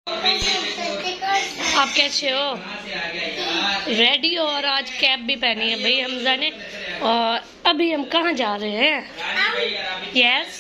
आप कैसे हो? रेडी हो? और आज कैप भी पहनी है भाई हमजा ने। और अभी हम कहाँ जा रहे हैं? यस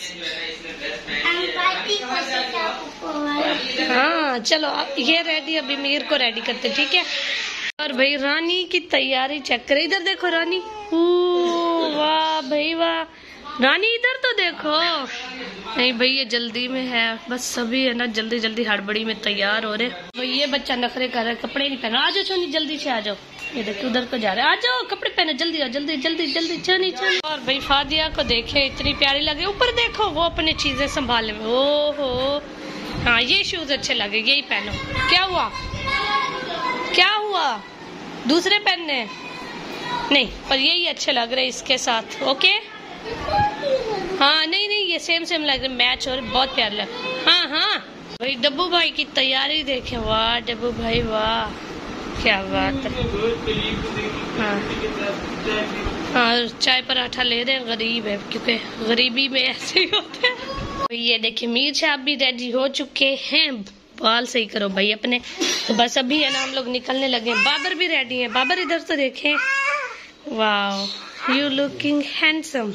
हाँ चलो ये रेडी, अभी मीर को रेडी करते, ठीक है। और भाई रानी की तैयारी चेक करे, इधर देखो रानी। वाह भाई वाह, रानी इधर तो देखो। नहीं भाई ये जल्दी में है, बस सभी है ना जल्दी जल्दी हड़बड़ी में तैयार हो रहे। भाई ये बच्चा नखरे कर रहा है, कपड़े नहीं पहना। आ जाओ छोनी जल्दी से आ जाओ, ये देखो उधर को जा रहे हैं। आ जाओ कपड़े पहने, जल्दी आओ, जल्दी जल्दी जल्दी छोनी छोनी। और भाई फादिया को देखे इतनी प्यारी लगे, ऊपर देखो वो अपनी चीजें संभाले में। ओहो हाँ ये शूज अच्छे लगे, यही पहनो। क्या हुआ क्या हुआ? दूसरे पहनने नहीं, पर यही अच्छे लग रहे इसके साथ। ओके हाँ नहीं नहीं ये सेम सेम लग रहे, मैच और बहुत प्यारे लग। हाँ हाँ भाई डब्बू भाई की तैयारी देखे। वाह डब्बू भाई वाह क्या बात है। हाँ हाँ चाय पराठा ले रहे हैं, गरीब है क्योंकि गरीबी में ऐसे ही होते हैं। ये देखिए मीर साहब भी रेडी हो चुके हैं, बाल सही करो भाई अपने। तो बस अभी है ना हम लोग निकलने लगे हैं। बाबर भी रेडी है, बाबर इधर तो देखें। वाह यू लुकिंग हैंडसम।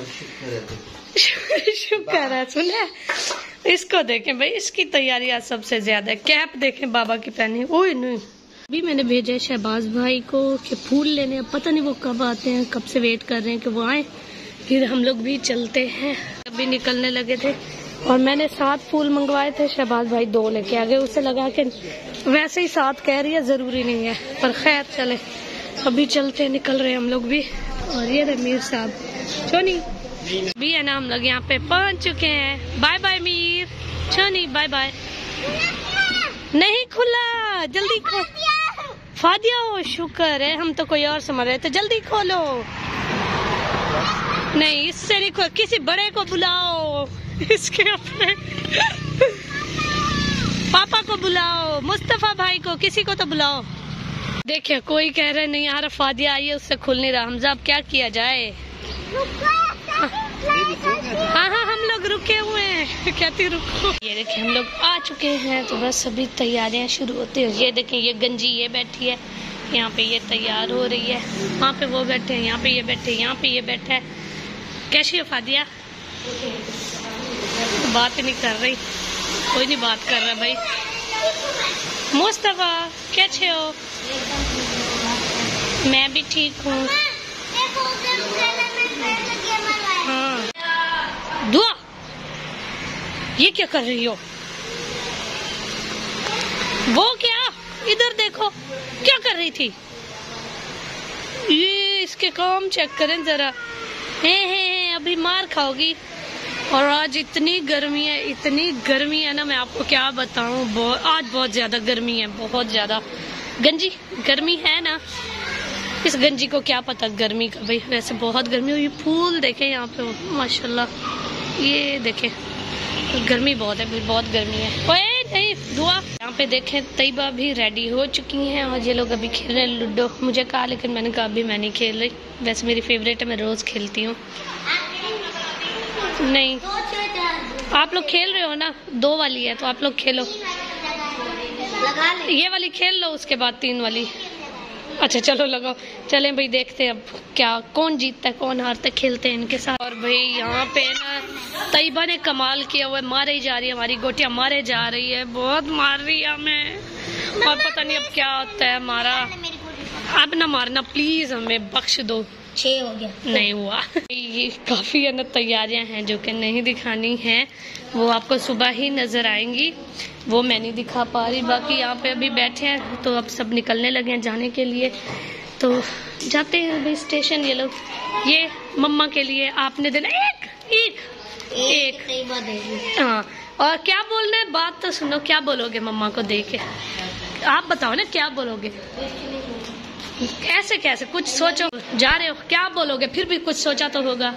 शुक्र है सुना, इसको देखें भाई, इसकी तैयारी आज सबसे ज्यादा है। कैप देखें बाबा की पहनी। ओए नहीं अभी मैंने भेजा है शहबाज भाई को कि फूल लेने, अब पता नहीं वो कब आते हैं, कब से वेट कर रहे हैं कि वो आए, फिर हम लोग भी चलते हैं। अभी निकलने लगे थे और मैंने 7 फूल मंगवाए थे, शहबाज भाई 2 लेके आ गए। उसे लगा के वैसे ही 7 कह रही है, जरूरी नहीं है, पर खैर चले अभी चलते, निकल रहे हम लोग भी। और ये रहे मीर साहब छोनी भी है ना, हम लोग यहाँ पे पहुंच चुके हैं। बाय बाय मीर छोनी बाय बाय। नहीं खुला, जल्दी खोल। फादिया हो शुक्र है, हम तो कोई और समझ रहे थे। जल्दी खोलो। नहीं इससे नहीं खोल, किसी बड़े को बुलाओ, इसके अपने पापा को बुलाओ, मुस्तफा भाई को, किसी को तो बुलाओ। देखिए कोई कह रहे नहीं यार फादिया आई है उससे खुल नहीं रहा। हमजा अब क्या किया जाए? हाँ हाँ हम लोग रुके हुए हैं, कहती रुको। ये देखिए हम लोग आ चुके हैं, तो बस अभी तैयारियां शुरू होती है। ये देखिए ये गंजी ये बैठी है यहाँ पे, ये तैयार हो रही है। वहाँ पे वो बैठे हैं, यहाँ पे ये बैठे, यहाँ पे ये बैठा है। कैसी है फादिया? बात ही नहीं कर रही, कोई नहीं बात कर रहा भाई। मुस्तफा कैसे हो? मैं भी ठीक हूँ। हाँ दुआ ये क्या कर रही हो? वो क्या, इधर देखो क्या कर रही थी। ये इसके काम चेक करें जरा। हे अभी मार खाओगी। और आज इतनी गर्मी है, इतनी गर्मी है ना, मैं आपको क्या बताऊं। आज बहुत ज्यादा गर्मी है, बहुत ज्यादा। गंजी गर्मी है ना, इस गंजी को क्या पता गर्मी का भाई। वैसे बहुत गर्मी हुई। फूल देखें यहाँ पे माशाल्लाह, ये देखें गर्मी बहुत है, बहुत गर्मी है। ओए नहीं दुआ। यहाँ पे देखें तैयबा भी रेडी हो चुकी हैं और ये लोग अभी खेल रहे हैं लूडो। मुझे कहा, लेकिन मैंने कहा अभी मैं नहीं खेल रही। वैसे मेरी फेवरेट है, मैं रोज खेलती हूँ। नहीं आप लोग खेल रहे हो ना, 2 वाली है तो आप लोग खेलो। ये वाली खेल लो, उसके बाद 3 वाली। अच्छा चलो लगाओ। चलें भाई देखते हैं अब क्या, कौन जीतता है कौन हारता है, खेलते हैं इनके साथ। और भाई यहाँ पे ना तैयबा ने कमाल किया हुआ है, मारे ही जा रही है, हमारी गोटियां मारे जा रही है, बहुत मार रही है हमें। और पता नहीं अब क्या होता है हमारा। अब ना मारना प्लीज, हमें बख्श दो। 6 हो गया। नहीं हुआ। ये काफी है ना तैयारियां हैं जो कि नहीं दिखानी हैं, वो आपको सुबह ही नजर आएंगी, वो मैं नहीं दिखा पा रही। बाकी यहाँ पे अभी बैठे हैं तो अब सब निकलने लगे हैं जाने के लिए, तो जाते हैं अभी स्टेशन। ये लोग ये मम्मा के लिए आपने देना एक हाँ। और क्या बोलना है, बात तो सुनो, क्या बोलोगे मम्मा को दे के? आप बताओ ना क्या बोलोगे। ऐसे कैसे, कुछ सोचो। जा रहे हो क्या बोलोगे, फिर भी कुछ सोचा तो होगा।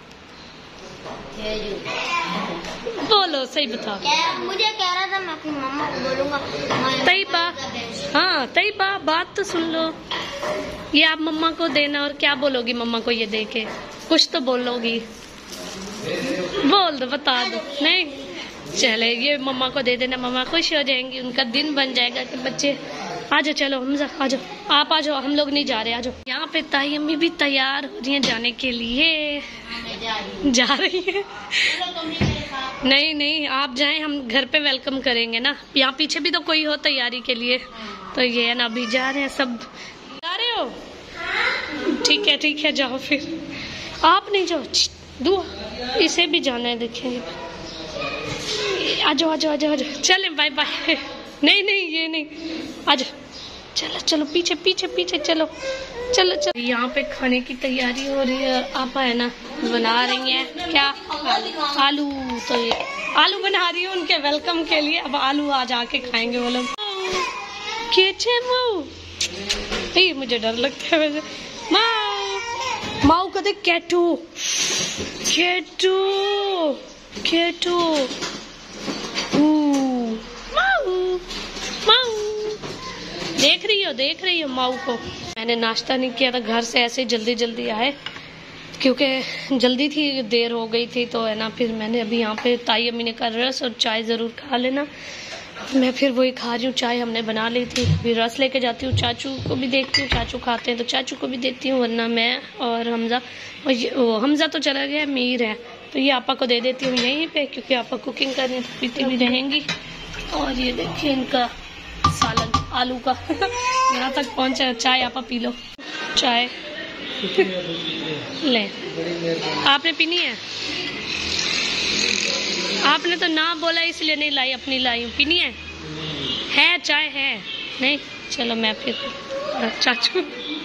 बोलो सही बताओ। मुझे कह रहा था मैं अपनी मम्मा को बोलूंगा। तैयबा हाँ तैयबा बात तो सुन लो, ये आप मम्मा को देना। और क्या बोलोगी मम्मा को ये दे के? कुछ तो बोलोगी, बोल दो, बता दो। नहीं चले ये मम्मा को दे देना, मम्मा खुश हो जाएंगी, उनका दिन बन जाएगा कि बच्चे। आ जाओ, चलो हमजा आ जाओ, आप आ जाओ, हम लोग नहीं जा रहे, आ जाओ। यहाँ पे ताई अम्मी भी तैयार हो रही हैं जाने के लिए। जा रही है? नहीं नहीं, आप जाएं, हम घर पे वेलकम करेंगे ना। यहाँ पीछे भी तो कोई हो तैयारी के लिए, तो ये है ना, अभी जा रहे हैं सब। जा रहे हो? ठीक है, जाओ फिर। आप नहीं जाओ, दुआ, इसे भी जाना है, देखेंगे। आ जाओ, चले, बाय बाय। नहीं ये नहीं, आ जाओ, चलो पीछे चलो। यहाँ पे खाने की तैयारी हो रही है। आपा है ना बना रही हैं क्या? आलू। तो ये आलू बना रही है उनके वेलकम के लिए। अब आलू आज आके खाएंगे वो लोग। मुझे डर लगता है वैसे। माऊ कहते कैटू। देख रही हो माऊ को। मैंने नाश्ता नहीं किया था, घर से ऐसे जल्दी आए क्योंकि जल्दी थी, देर हो गई थी, तो है ना फिर मैंने अभी यहाँ पे ताई अम्मी ने कहा रस और चाय जरूर खा लेना। मैं फिर वही खा रही हूँ, चाय हमने बना ली थी। अभी रस लेके जाती हूँ, चाचू को भी देखती हूँ, चाचू खाते हैं तो चाचू को भी देती हूँ, वरना मैं और हमजा, और हमजा तो चला गया, मीर है तो ये आपा को दे देती हूँ यहीं पे, क्योंकि आपा कुकिंग करने तो पीती भी रहेंगी। और ये देखिए इनका सालन आलू का यहाँ तक पहुँचा। चाय आपा पी लो, चाय ले। आपने पीनी है? आपने तो ना बोला इसलिए नहीं लाई, अपनी लाई हूँ। पीनी है चाय है? नहीं, चलो मैं फिर चाचू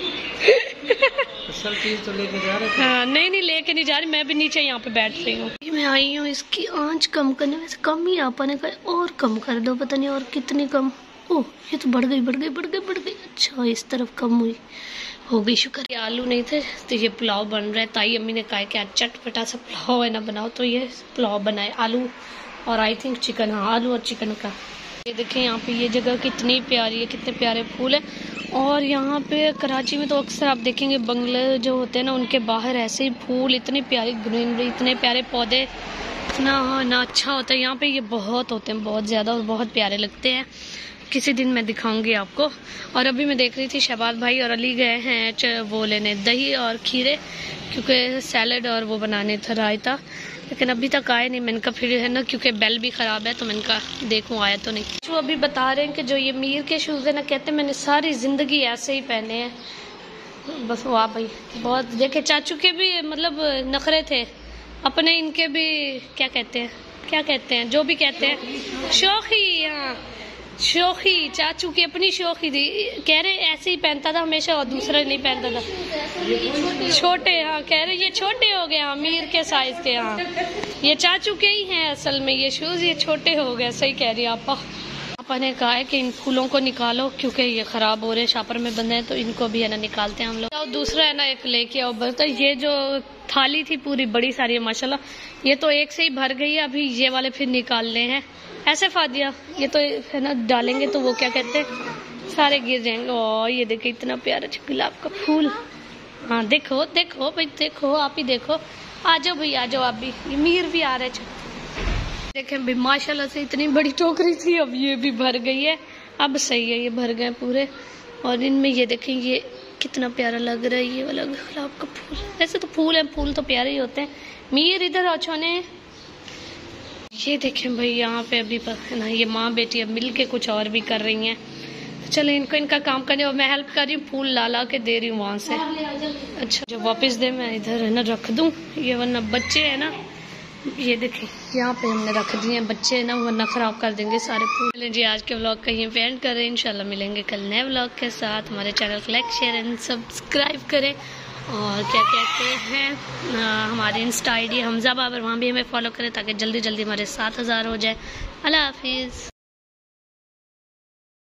असल चीज तो लेके जा रहे थे। हाँ, नहीं लेके नहीं जा रही, मैं भी नीचे यहाँ पे बैठ रही हूँ। मैं आई हूँ इसकी आंच कम करने, वैसे कम ही आपा ने कहा और कम कर दो, पता नहीं और कितनी कम। ओह ये तो बढ़ गई। अच्छा इस तरफ कम हुई, हो गई, शुक्र। ये आलू नहीं थे तो ये पुलाव बन रहा है। ताई अम्मी ने कहा कि आज चटपटा सा पुलाव है ना बनाओ, तो ये पुलाव बनाए आलू और आई थिंक चिकन। हाँ, आलू और चिकन का। ये देखें यहाँ पे ये जगह कितनी प्यारी है, कितने प्यारे फूल है। और यहाँ पे कराची में तो अक्सर आप देखेंगे बंगले जो होते हैं ना, उनके बाहर ऐसे ही फूल, इतनी प्यारी ग्रीनरी, इतने प्यारे पौधे, इतना अच्छा होता है। यहाँ पे ये बहुत होते हैं, बहुत ज़्यादा, और बहुत प्यारे लगते हैं। किसी दिन मैं दिखाऊंगी आपको। और अभी मैं देख रही थी शहबाज भाई और अली गए हैं वो लेने दही और खीरे, क्योंकि सैलड और वो बनाने था, रायता, लेकिन अभी तक आए नहीं। मैंने कहा फिर है ना, क्योंकि बेल भी ख़राब है, तो मैंने कहा देखूँ आया तो नहीं। जो अभी बता रहे हैं कि जो ये मीर के शूज़ है ना, कहते हैं मैंने सारी ज़िंदगी ऐसे ही पहने हैं। बस वाह भाई, बहुत देखे। चाचू के भी मतलब नखरे थे अपने, इनके भी क्या कहते हैं जो भी कहते हैं, शौकी। हाँ, शौकी, चाचू की अपनी शौकी थी। कह रहे ऐसे ही पहनता था हमेशा और दूसरा नहीं पहनता था। छोटे, हाँ कह रहे ये छोटे हो गए, हाँ मीर के साइज के। हाँ ये चाचू के ही हैं असल में ये शूज, ये छोटे हो गए। सही कह रही आपा। आपा ने कहा है कि इन फूलों को निकालो क्योंकि ये खराब हो रहे हैं, शापर में बंधे हैं, तो इनको भी है ना निकालते हैं हम लोग। और दूसरा है ना एक लेके आओ बस। ये जो थाली थी पूरी बड़ी सारी है माशाल्लाह, ये तो एक से ही भर गई है। अभी ये वाले फिर निकालने हैं। ऐसे फादिया ये तो है ना डालेंगे तो वो क्या कहते हैं सारे गिर जाएंगे। और ये देखो इतना प्यारा गुलाब का फूल। हाँ देखो भाई, देखो आप ही देखो। आ जाओ भाई, आ जाओ आप भी। ये मीर भी आ रहे हैं। देखें भाई माशाल्लाह से इतनी बड़ी टोकरी थी, अब ये भी भर गई है। अब सही है, ये भर गए पूरे। और इनमें ये देखें ये कितना प्यारा लग रहा है ये वाला गुलाब का फूल। ऐसे तो फूल है, फूल तो प्यारे ही होते हैं। मीर इधर अच्छो ने। ये देखें भाई यहाँ पे अभी है ना ये माँ बेटी अब मिल के कुछ और भी कर रही हैं। चलो इनको इनका काम करने, और मैं हेल्प कर रही हूँ, फूल ला के दे रही हूँ वहाँ से। अच्छा जब वापस दे मैं इधर है ना रख दूँ ये, वरना बच्चे है ना, ये देखें यहाँ पे हमने रख दिए हैं, बच्चे है ना वरना खराब कर देंगे सारे फूल। जी आज के व्लॉग का यहीं पे एंड कर रहे हैं। इंशाल्लाह मिलेंगे कल नए व्लॉग के साथ। हमारे चैनल को लाइक शेयर एंड सब्सक्राइब करें। और क्या कहते हैं हमारे इंस्टा ID हमजा बाबर, वहाँ भी हमें फॉलो करें ताकि जल्दी हमारे 7000 हो जाए। अल्लाह हाफिज़।